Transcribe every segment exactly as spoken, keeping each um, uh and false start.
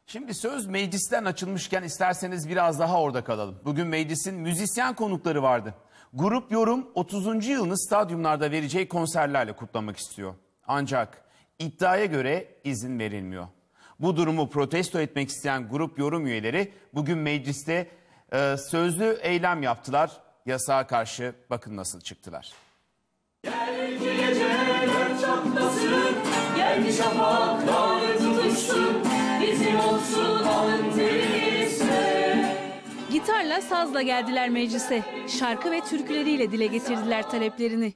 Şimdi söz meclisten açılmışken isterseniz biraz daha orada kalalım. Bugün meclisin müzisyen konukları vardı. Grup Yorum otuzuncu yılını stadyumlarda vereceği konserlerle kutlamak istiyor. Ancak iddiaya göre izin verilmiyor. Bu durumu protesto etmek isteyen Grup Yorum üyeleri bugün mecliste e, sözlü eylem yaptılar. Yasağa karşı bakın nasıl çıktılar. Gel ki geceler çatlasın, gel ki şafaklar tutuşsun, bizim olsun alın terisi. Gitarla, sazla geldiler meclise. Şarkı ve türküleriyle dile getirdiler taleplerini.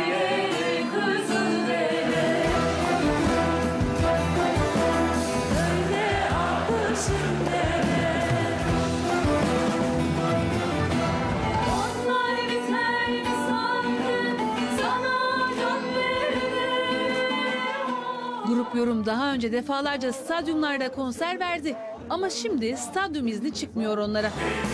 Grup Yorum daha önce defalarca stadyumlarda konser verdi. Ama şimdi stadyum izni çıkmıyor onlara.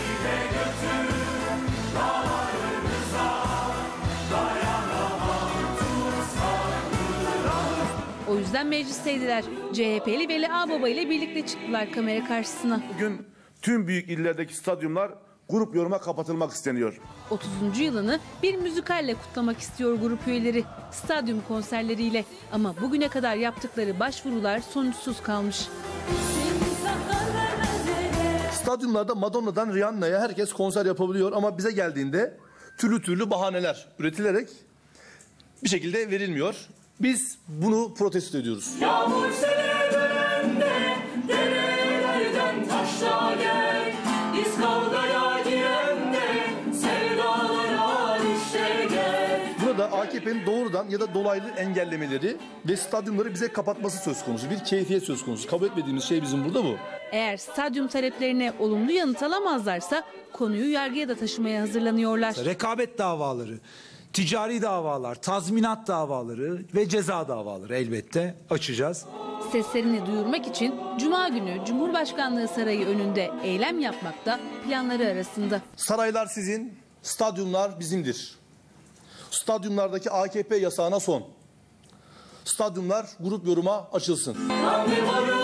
O yüzden meclisteydiler. C H P'li Veli Ağbaba ile birlikte çıktılar kamera karşısına. Bugün tüm büyük illerdeki stadyumlar Grup Yorum'a kapatılmak isteniyor. otuzuncu yılını bir müzikalle kutlamak istiyor grup üyeleri. Stadyum konserleriyle. Ama bugüne kadar yaptıkları başvurular sonuçsuz kalmış. Stadyumlarda Madonna'dan Rihanna'ya herkes konser yapabiliyor ama bize geldiğinde türlü türlü bahaneler üretilerek bir şekilde verilmiyor. Biz bunu protesto ediyoruz. Yağmur sele dönende, derelerden taşla gel, biz kavgaya girende, sevdalara işte gel. Burada A K P'nin doğrudan ya da dolaylı engellemeleri ve stadyumları bize kapatması söz konusu. Bir keyfiyet söz konusu. Kabul etmediğimiz şey bizim burada bu. Eğer stadyum taleplerine olumlu yanıt alamazlarsa konuyu yargıya da taşımaya hazırlanıyorlar. Rekabet davaları, ticari davalar, tazminat davaları ve ceza davaları elbette açacağız. Seslerini duyurmak için Cuma günü Cumhurbaşkanlığı Sarayı önünde eylem yapmak da planları arasında. Saraylar sizin, stadyumlar bizimdir. Stadyumlardaki A K P yasağına son. Stadyumlar Grup Yorum'a açılsın.